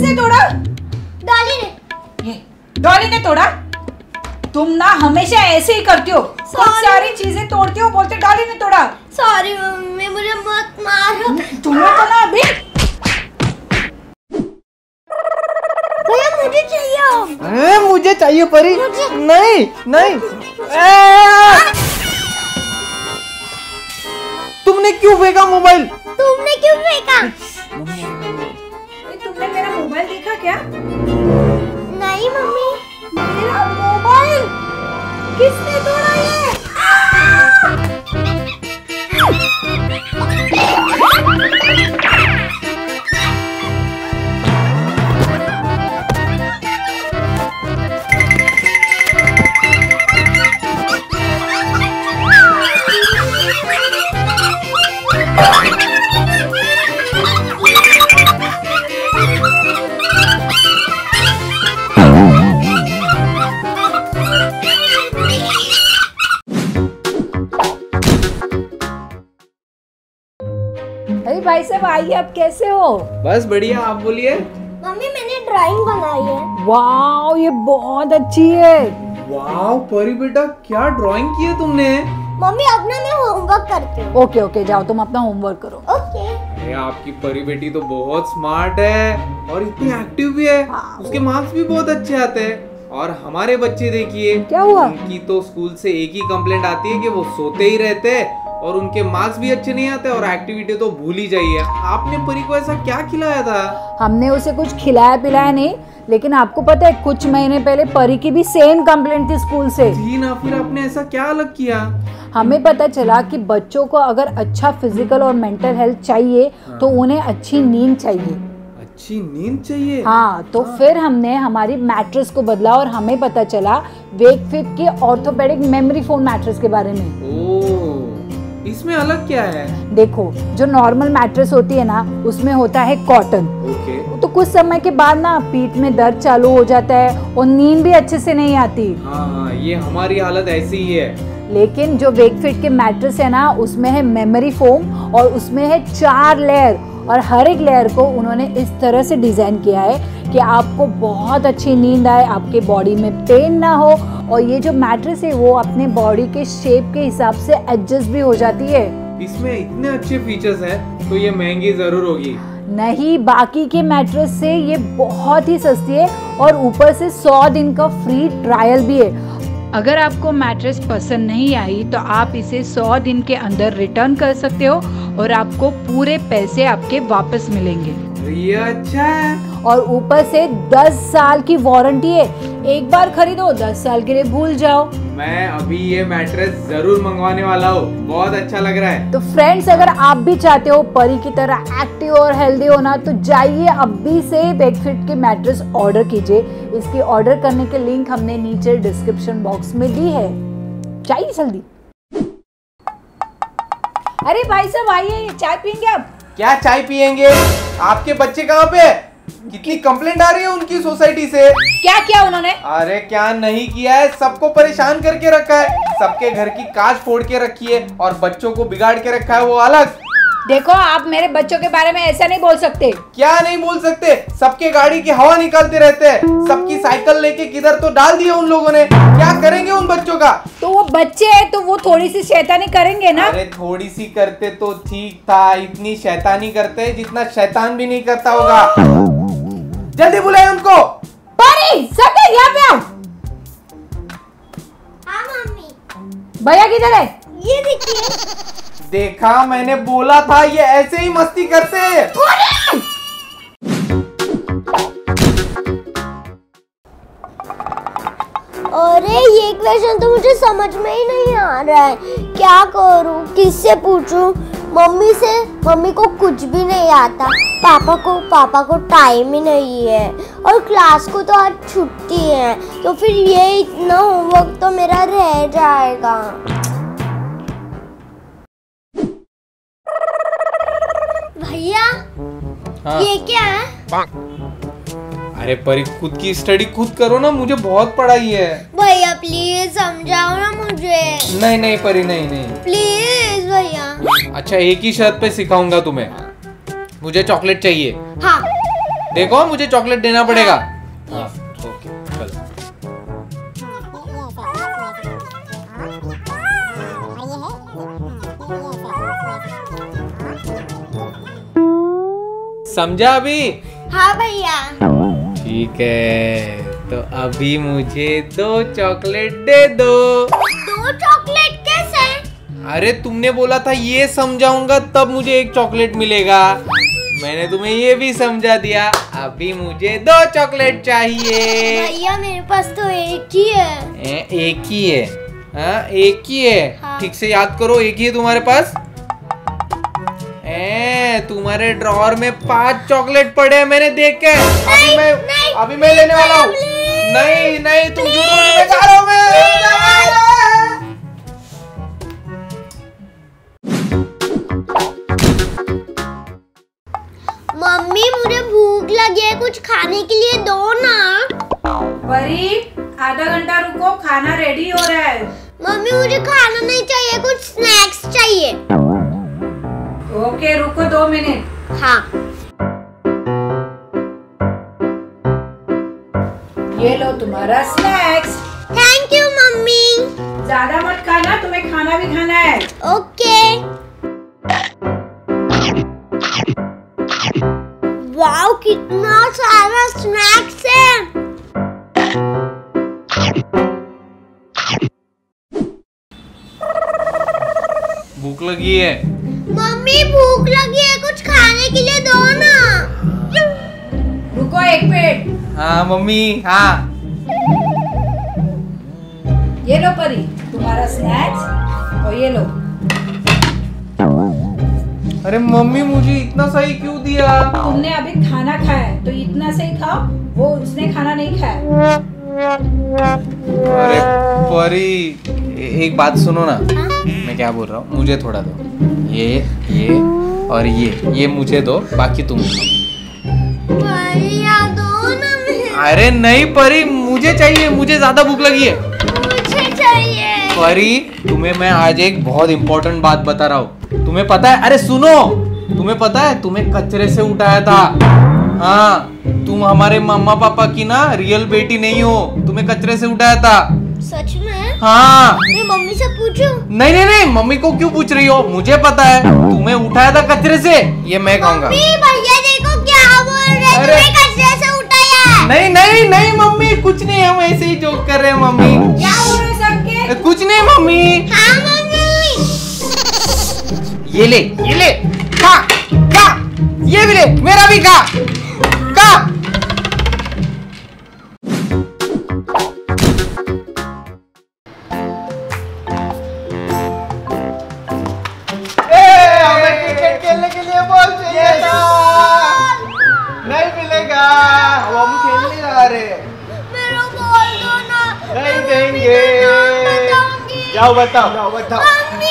किसने तोड़ा? डॉली ने। ये डॉली ने तोड़ा? तुम ना हमेशा ऐसे ही करती हो, बहुत सारी चीजें तोड़ती हो, बोलते डॉली ने तोड़ा। सॉरी मम्मी, मुझे मत मारो। तुम्हें तो ना अभी। भैया मुझे चाहिए। अरे मुझे चाहिए परी। नहीं नहीं। तुमने क्यों फेंका मोबाइल? तुमने क्यों फेंका? तुमने मेरा मोबाइल देखा क्या? नहीं मम्मी। मेरा मोबाइल किसने तोड़ा ये? अरे भाई साहब आइए, आप कैसे हो? बस बढ़िया, आप बोलिए। मम्मी मैंने ड्राइंग बनाई है। वाह ये बहुत अच्छी है। वाह परी बेटा, क्या ड्राइंग की है तुमने? मम्मी अब ना मैं होमवर्क करती हूँ। ओके ओके जाओ, तुम अपना होमवर्क करो। ओके। अरे आपकी परी बेटी तो बहुत स्मार्ट है और इतनी एक्टिव भी है। उसके मार्क्स भी बहुत अच्छे आते हैं। और हमारे बच्चे देखिए, क्या हुआ? उनकी तो स्कूल से एक ही कंप्लेंट आती है कि वो सोते ही रहते हैं और उनके मार्क्स भी अच्छे नहीं आते और एक्टिविटी तो भूल ही जाइए। आपने परी को ऐसा क्या खिलाया था? हमने उसे कुछ खिलाया पिलाया नहीं, लेकिन आपको पता है कुछ महीने पहले परी की भी सेम कंप्लेंट थी स्कूल से। जी ना, फिर आपने ऐसा क्या अलग किया? हमें पता चला कि बच्चों को अगर अच्छा फिजिकल और मेंटल हेल्थ चाहिए तो उन्हें अच्छी नींद चाहिए। अच्छी नींद चाहिए? हाँ, तो फिर हमने हमारी मैट्रेस को बदला और हमें पता चला वेकफिट के ऑर्थोपेडिक मेमोरी फोम मैट्रेस के बारे में। ओह, इसमें अलग क्या है? देखो, जो नॉर्मल मैट्रेस होती है ना, उसमें होता है कॉटन। ओके। तो कुछ समय के बाद ना पीठ में दर्द चालू हो जाता है और नींद भी अच्छे से नहीं आती। हाँ, ये हमारी हालत ऐसी ही है। लेकिन जो वेकफिट के मैट्रेस है ना, उसमें है मेमोरी फोम और उसमें है 4 लेयर और हर एक लेयर को उन्होंने इस तरह से डिजाइन किया है कि आपको बहुत अच्छी नींद आए, आपके बॉडी में पेन ना हो और ये जो मैट्रेस है वो अपने बॉडी के शेप के हिसाब से एडजस्ट भी हो जाती है। इसमें इतने अच्छे फीचर्स हैं तो ये महंगी जरूर होगी। नहीं, बाकी के मैट्रेस से ये बहुत ही सस्ती है और ऊपर से 100 दिन का फ्री ट्रायल भी है। अगर आपको मैट्रेस पसंद नहीं आई तो आप इसे 100 दिन के अंदर रिटर्न कर सकते हो और आपको पूरे पैसे आपके वापस मिलेंगे। ये अच्छा है। और ऊपर से 10 साल की वारंटी है। एक बार खरीदो, 10 साल के लिए भूल जाओ। मैं अभी ये मैट्रेस जरूर मंगवाने वाला हूँ, बहुत अच्छा लग रहा है। तो फ्रेंड्स, अगर आप भी चाहते हो परी की तरह एक्टिव और हेल्दी होना तो जाइए अभी से वेकफिट के मैट्रेस ऑर्डर कीजिए। इसकी ऑर्डर करने के लिंक हमने नीचे डिस्क्रिप्शन बॉक्स में दी है, जाइए जल्दी। अरे भाई साहब आइए, चाय पियेंगे आप? क्या चाय पियेंगे? आपके बच्चे कहाँ पे? कितनी कंप्लेंट आ रही है उनकी सोसाइटी से। क्या किया उन्होंने? अरे क्या नहीं किया है, सबको परेशान करके रखा है, सबके घर की कांच फोड़ के रखी है और बच्चों को बिगाड़ के रखा है वो अलग। देखो, आप मेरे बच्चों के बारे में ऐसा नहीं बोल सकते। क्या नहीं बोल सकते? सबके गाड़ी की हवा निकालते रहते हैं, सबकी साइकिल लेके किधर तो डाल दिया उन लोगों ने। क्या करेंगे उन बच्चों का? तो वो बच्चे हैं तो वो थोड़ी सी शैतानी करेंगे ना। अरे थोड़ी सी करते तो ठीक था, इतनी शैतानी करते जितना शैतान भी नहीं करता होगा। जल्दी बुलाए उनको। परी, सके यहाँ पे आओ। हाँ मम्मी। भैया किधर है? ये देखिए। देखा, मैंने बोला था ये ऐसे ही मस्ती करते हैं। अरे ये क्वेश्चन तो मुझे समझ में ही नहीं आ रहा है, क्या करूं, किससे पूछूं? मम्मी से, मम्मी को कुछ भी नहीं आता, पापा को टाइम ही नहीं है और क्लास को तो आज छुट्टी है, तो फिर ये इतना होमवर्क तो मेरा रह जाएगा। भैया हाँ। ये क्या है? अरे परी, खुद की स्टडी खुद करो ना, मुझे बहुत पढ़ाई है। भैया प्लीज समझाओ ना मुझे। नहीं नहीं परी, नहीं नहीं प्लीज भैया। अच्छा, एक ही शर्त पे सिखाऊंगा तुम्हें, मुझे चॉकलेट चाहिए। हाँ देखो मुझे चॉकलेट देना पड़ेगा। हाँ ओके चल। समझा अभी? हाँ भैया। ठीक है, तो अभी मुझे 2 चॉकलेट दे दो। 2 चॉकलेट कैसे? अरे तुमने बोला था ये समझाऊंगा तब मुझे 1 चॉकलेट मिलेगा। मैंने तुम्हें ये भी समझा दिया। अभी मुझे 2 चॉकलेट चाहिए। भैया मेरे पास तो एक ही है। एक ही है? हाँ एक ही है। हाँ। ठीक से याद करो, एक ही है तुम्हारे पास। तुम्हारे ड्रॉअर में 5 चॉकलेट पड़े हैं, मैंने देख के। अभी मैं लेने वाला हूँ। नहीं नहीं तुम झूठ बोल रहे हो। मम्मी मुझे भूख लगी है, कुछ खाने के लिए दो ना। परी आधा घंटा रुको, खाना रेडी हो रहा है। मम्मी मुझे खाना नहीं चाहिए, कुछ स्नैक्स चाहिए। ओके रुको 2 मिनट। हाँ। ये लो तुम्हारा स्नैक्स। Thank you mummy. ज्यादा मत खाना, तुम्हें खाना भी खाना है। ओके। वाओ कितना सारा स्नैक्स है। भूख लगी है। मम्मी भूख लगी है, कुछ खाने के लिए दो ना। रुको 1 मिनट। हाँ मम्मी हाँ। ये लो परी तुम्हारा स्नैक्स, और ये लो। अरे मम्मी मुझे इतना सही क्यों दिया? तुमने अभी खाना खाया है तो इतना से ही खाओ, वो उसने खाना नहीं खाया। अरे परी एक बात सुनो ना। मैं क्या बोल रहा हूँ, मुझे थोड़ा दो। ये और ये मुझे दो, बाकी तुम खाओ। भैया दो ना मुझे। अरे नहीं परी मुझे चाहिए, मुझे ज्यादा भूख लगी है। मुझे चाहिए। परी तुम्हें मैं आज एक बहुत इंपॉर्टेंट बात बता रहा हूँ। तुम्हें पता है? अरे सुनो, तुम्हें पता है तुम्हें कचरे से उठाया था। हाँ तुम हमारे मम्मा पापा की ना रियल बेटी नहीं हो, तुम्हें कचरे से उठाया था। सच में? हाँ। मैं मम्मी से पूछूं? नहीं नहीं नहीं, मम्मी को क्यों पूछ रही हो? मुझे पता है तुम्हें उठाया था कचरे से। ये मैं कहूँगा। भैया देखो क्या बोल रहे हैं, अरे तुम्हें कचरे से उठाया। नहीं नहीं नहीं मम्मी कुछ नहीं, हम ऐसे ही जोक कर रहे हैं मम्मी। क्या हो रहा है सबके? कुछ नहीं मम्मी। हाँ मम्मी। ये ले खा खा, ये भी ले, मेरा भी खा खा। हमें क्रिकेट खेलने के लिए बॉल चाहिए था। नहीं मिलेगा, हम खेल नहीं रहा रे। मेरा बॉल दो ना। नहीं देंगे। जाओ बताओ। मम्मी।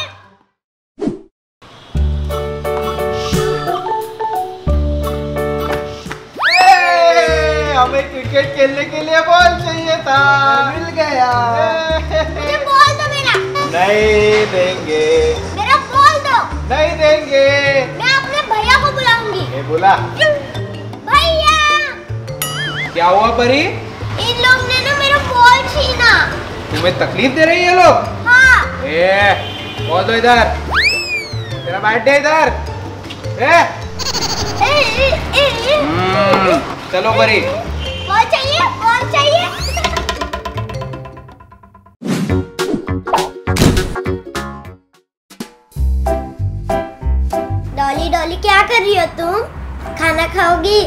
हमें क्रिकेट खेलने के लिए बॉल चाहिए था, मिल गया। मुझे बॉल दो मेरा। नहीं देंगे। मेरा बॉल दो। नहीं देंगे। मैं अपने भैया को बुलाऊंगी। ये बोला भैया। क्या हुआ परी? इन लोग ने ना मेरा बॉल छीना। तुम्हें तकलीफ दे रही है लोग? हाँ। बॉल दो इधर, तेरा बैट दे इधर। चलो परी। बॉल चाहिए, बॉल चाहिए। डॉली डॉली क्या कर रही हो तुम? खाना खाओगी?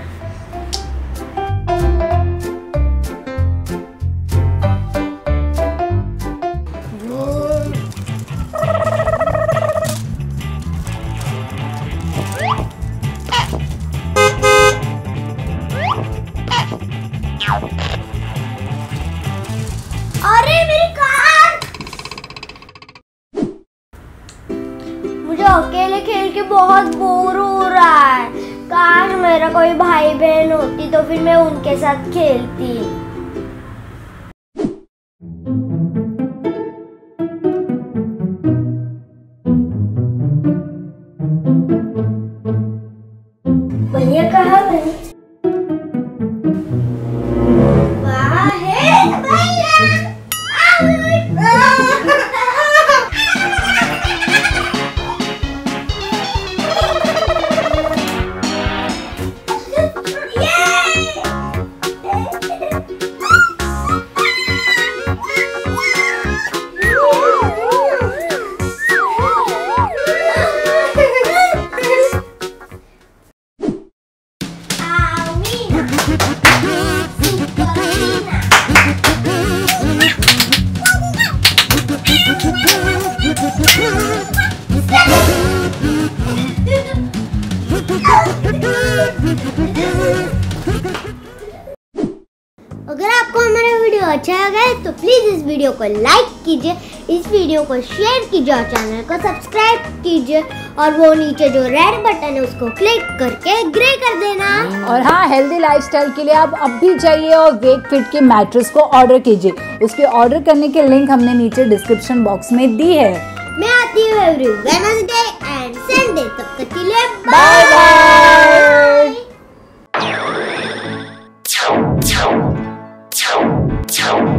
अरे मेरी कार! मुझे अकेले खेल के बहुत बोर हो रहा है। काश मेरा कोई भाई बहन होती तो फिर मैं उनके साथ खेलती। भैया कहाँ गए? अगर आपको हमारा वीडियो अच्छा लगा है तो प्लीज इस वीडियो को लाइक कीजिए, इस वीडियो को शेयर कीजिए और चैनल को सब्सक्राइब कीजिए और वो नीचे जो रेड बटन है उसको क्लिक करके ग्रे कर देना। और हाँ, हेल्दी लाइफस्टाइल के लिए आप अब भी जाइए और वेकफिट के मैट्रेस को ऑर्डर कीजिए। उसके ऑर्डर करने के लिंक हमने नीचे डिस्क्रिप्शन बॉक्स में दी है। मैं आती हूँ एवरी वेडनेसडे एंड संडे, तब तक के लिए बाय बाय।